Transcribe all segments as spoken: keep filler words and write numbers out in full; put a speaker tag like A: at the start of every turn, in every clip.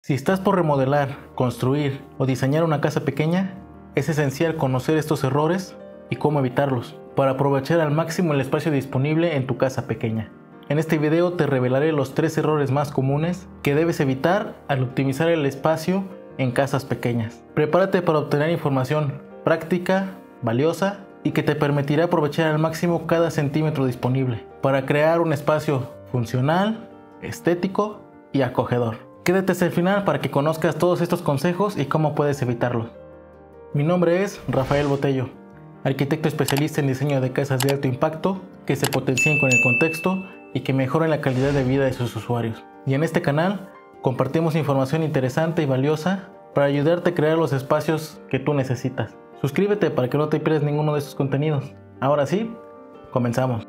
A: Si estás por remodelar, construir o diseñar una casa pequeña, es esencial conocer estos errores y cómo evitarlos, para aprovechar al máximo el espacio disponible en tu casa pequeña. En este video te revelaré los tres errores más comunes que debes evitar al optimizar el espacio en casas pequeñas. Prepárate para obtener información práctica, valiosa y que te permitirá aprovechar al máximo cada centímetro disponible para crear un espacio funcional, estético y acogedor. Quédate hasta el final para que conozcas todos estos consejos y cómo puedes evitarlos. Mi nombre es Rafael Botello, arquitecto especialista en diseño de casas de alto impacto que se potencien con el contexto y que mejoren la calidad de vida de sus usuarios. Y en este canal compartimos información interesante y valiosa para ayudarte a crear los espacios que tú necesitas. Suscríbete para que no te pierdas ninguno de estos contenidos. Ahora sí, comenzamos.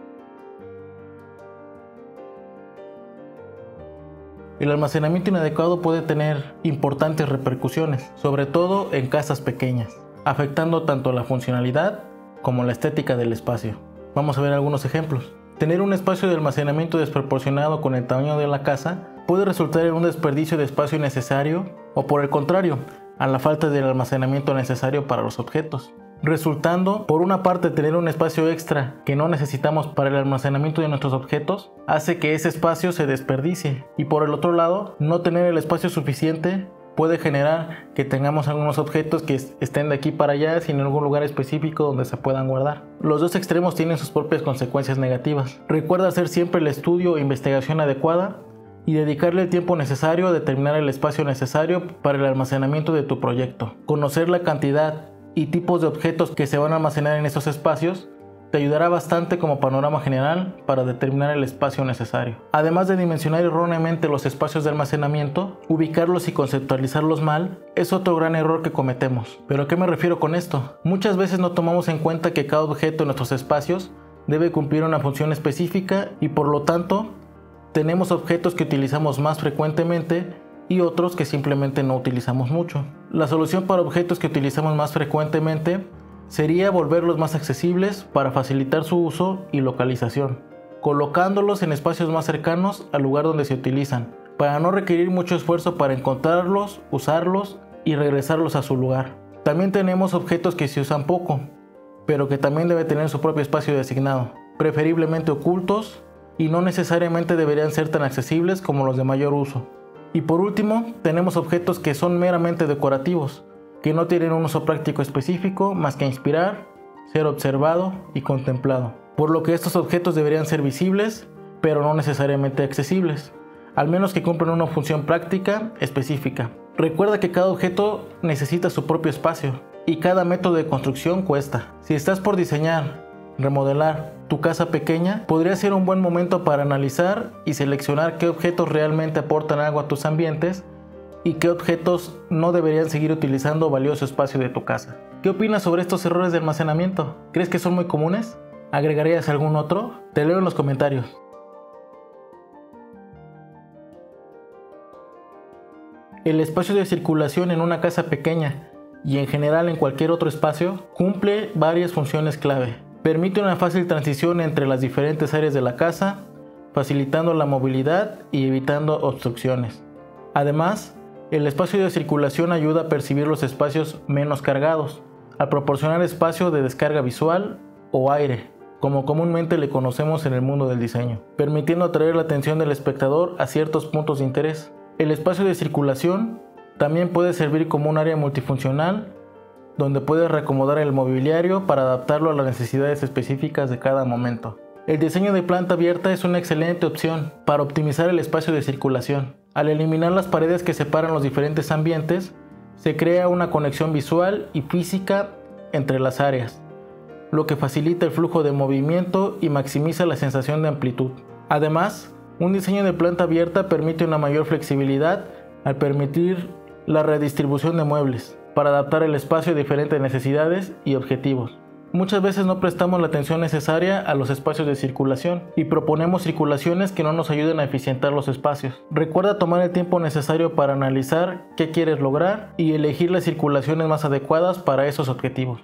A: El almacenamiento inadecuado puede tener importantes repercusiones, sobre todo en casas pequeñas, afectando tanto la funcionalidad como la estética del espacio. Vamos a ver algunos ejemplos. Tener un espacio de almacenamiento desproporcionado con el tamaño de la casa puede resultar en un desperdicio de espacio innecesario o, por el contrario, a la falta del almacenamiento necesario para los objetos, resultando, por una parte, tener un espacio extra que no necesitamos para el almacenamiento de nuestros objetos hace que ese espacio se desperdicie, y por el otro lado, no tener el espacio suficiente puede generar que tengamos algunos objetos que estén de aquí para allá sin algún lugar específico donde se puedan guardar. Los dos extremos tienen sus propias consecuencias negativas. Recuerda hacer siempre el estudio e investigación adecuada y dedicarle el tiempo necesario a determinar el espacio necesario para el almacenamiento de tu proyecto. Conocer la cantidad y tipos de objetos que se van a almacenar en esos espacios te ayudará bastante como panorama general para determinar el espacio necesario. Además de dimensionar erróneamente los espacios de almacenamiento, ubicarlos y conceptualizarlos mal es otro gran error que cometemos. ¿Pero a qué me refiero con esto? Muchas veces no tomamos en cuenta que cada objeto en nuestros espacios debe cumplir una función específica y por lo tanto tenemos objetos que utilizamos más frecuentemente y otros que simplemente no utilizamos mucho. La solución para objetos que utilizamos más frecuentemente sería volverlos más accesibles para facilitar su uso y localización, colocándolos en espacios más cercanos al lugar donde se utilizan, para no requerir mucho esfuerzo para encontrarlos, usarlos y regresarlos a su lugar. También tenemos objetos que se usan poco, pero que también deben tener su propio espacio designado, preferiblemente ocultos, y no necesariamente deberían ser tan accesibles como los de mayor uso. Y por último, tenemos objetos que son meramente decorativos, que no tienen un uso práctico específico más que inspirar, ser observado y contemplado. Por lo que estos objetos deberían ser visibles, pero no necesariamente accesibles, al menos que cumplan una función práctica específica. Recuerda que cada objeto necesita su propio espacio y cada método de construcción cuesta. Si estás por diseñar, remodelar tu casa pequeña, podría ser un buen momento para analizar y seleccionar qué objetos realmente aportan algo a tus ambientes y qué objetos no deberían seguir utilizando valioso espacio de tu casa. ¿Qué opinas sobre estos errores de almacenamiento? ¿Crees que son muy comunes? ¿Agregarías algún otro? Te leo en los comentarios. El espacio de circulación en una casa pequeña y en general en cualquier otro espacio cumple varias funciones clave. Permite una fácil transición entre las diferentes áreas de la casa, facilitando la movilidad y evitando obstrucciones. Además, el espacio de circulación ayuda a percibir los espacios menos cargados, al proporcionar espacio de descarga visual o aire, como comúnmente le conocemos en el mundo del diseño, permitiendo atraer la atención del espectador a ciertos puntos de interés. El espacio de circulación también puede servir como un área multifuncional donde puedes reacomodar el mobiliario para adaptarlo a las necesidades específicas de cada momento. El diseño de planta abierta es una excelente opción para optimizar el espacio de circulación. Al eliminar las paredes que separan los diferentes ambientes, se crea una conexión visual y física entre las áreas, lo que facilita el flujo de movimiento y maximiza la sensación de amplitud. Además, un diseño de planta abierta permite una mayor flexibilidad al permitir la redistribución de muebles, para adaptar el espacio a diferentes necesidades y objetivos. Muchas veces no prestamos la atención necesaria a los espacios de circulación y proponemos circulaciones que no nos ayuden a eficientar los espacios. Recuerda tomar el tiempo necesario para analizar qué quieres lograr y elegir las circulaciones más adecuadas para esos objetivos.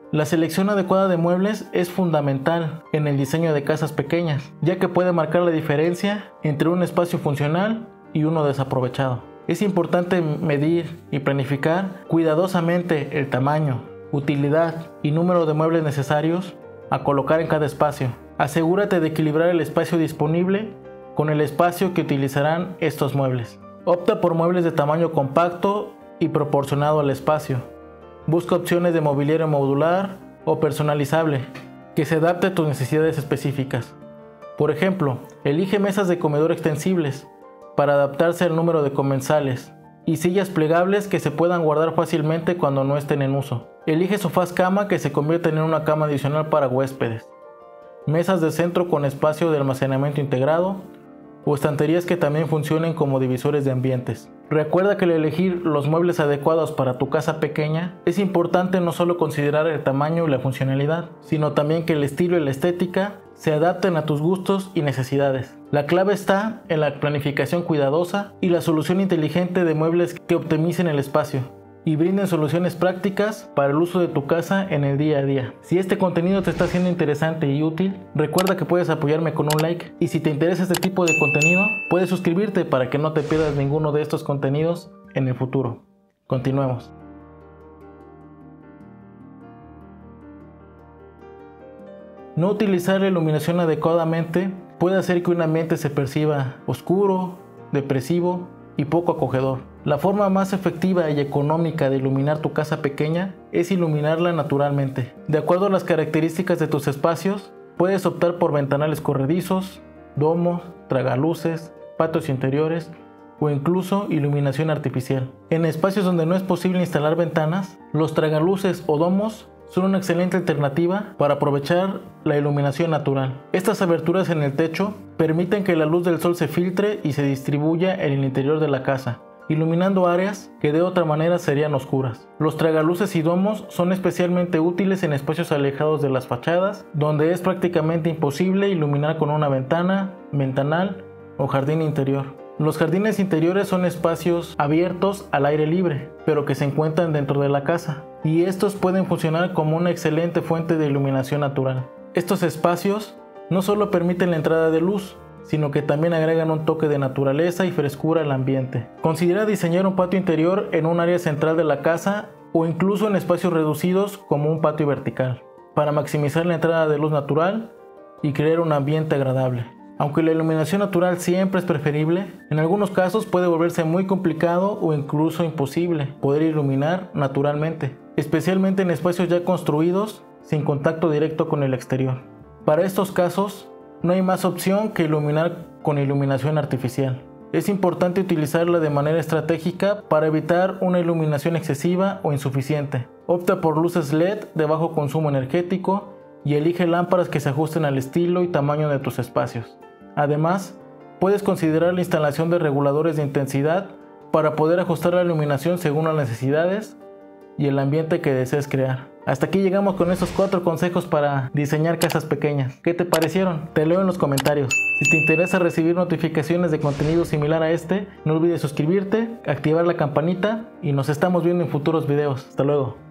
A: La selección adecuada de muebles es fundamental en el diseño de casas pequeñas, ya que puede marcar la diferencia entre un espacio funcional y uno desaprovechado. Es importante medir y planificar cuidadosamente el tamaño, utilidad y número de muebles necesarios a colocar en cada espacio. Asegúrate de equilibrar el espacio disponible con el espacio que utilizarán estos muebles. Opta por muebles de tamaño compacto y proporcionado al espacio. Busca opciones de mobiliario modular o personalizable que se adapte a tus necesidades específicas. Por ejemplo, elige mesas de comedor extensibles para adaptarse al número de comensales y sillas plegables que se puedan guardar fácilmente cuando no estén en uso. Elige sofás cama que se convierten en una cama adicional para huéspedes. Mesas de centro con espacio de almacenamiento integrado o estanterías que también funcionen como divisores de ambientes. Recuerda que al elegir los muebles adecuados para tu casa pequeña, es importante no solo considerar el tamaño y la funcionalidad, sino también que el estilo y la estética se adapten a tus gustos y necesidades. La clave está en la planificación cuidadosa y la solución inteligente de muebles que optimicen el espacio y brinden soluciones prácticas para el uso de tu casa en el día a día. Si este contenido te está siendo interesante y útil, recuerda que puedes apoyarme con un like, y si te interesa este tipo de contenido, puedes suscribirte para que no te pierdas ninguno de estos contenidos en el futuro. Continuemos. No utilizar la iluminación adecuadamente puede hacer que un ambiente se perciba oscuro, depresivo y poco acogedor. La forma más efectiva y económica de iluminar tu casa pequeña es iluminarla naturalmente. De acuerdo a las características de tus espacios, puedes optar por ventanales corredizos, domos, tragaluces, patios interiores o incluso iluminación artificial. En espacios donde no es posible instalar ventanas, los tragaluces o domos son una excelente alternativa para aprovechar la iluminación natural. Estas aberturas en el techo permiten que la luz del sol se filtre y se distribuya en el interior de la casa, iluminando áreas que de otra manera serían oscuras. Los tragaluces y domos son especialmente útiles en espacios alejados de las fachadas, donde es prácticamente imposible iluminar con una ventana, ventanal o jardín interior. Los jardines interiores son espacios abiertos al aire libre, pero que se encuentran dentro de la casa, y estos pueden funcionar como una excelente fuente de iluminación natural. Estos espacios no solo permiten la entrada de luz, sino que también agregan un toque de naturaleza y frescura al ambiente. Considera diseñar un patio interior en un área central de la casa o incluso en espacios reducidos como un patio vertical, para maximizar la entrada de luz natural y crear un ambiente agradable. Aunque la iluminación natural siempre es preferible, en algunos casos puede volverse muy complicado o incluso imposible poder iluminar naturalmente, especialmente en espacios ya construidos sin contacto directo con el exterior. Para estos casos, no hay más opción que iluminar con iluminación artificial. Es importante utilizarla de manera estratégica para evitar una iluminación excesiva o insuficiente. Opta por luces L E D de bajo consumo energético y elige lámparas que se ajusten al estilo y tamaño de tus espacios. Además, puedes considerar la instalación de reguladores de intensidad para poder ajustar la iluminación según las necesidades y el ambiente que desees crear. Hasta aquí llegamos con estos cuatro consejos para diseñar casas pequeñas. ¿Qué te parecieron? Te leo en los comentarios. Si te interesa recibir notificaciones de contenido similar a este, no olvides suscribirte, activar la campanita y nos estamos viendo en futuros videos. Hasta luego.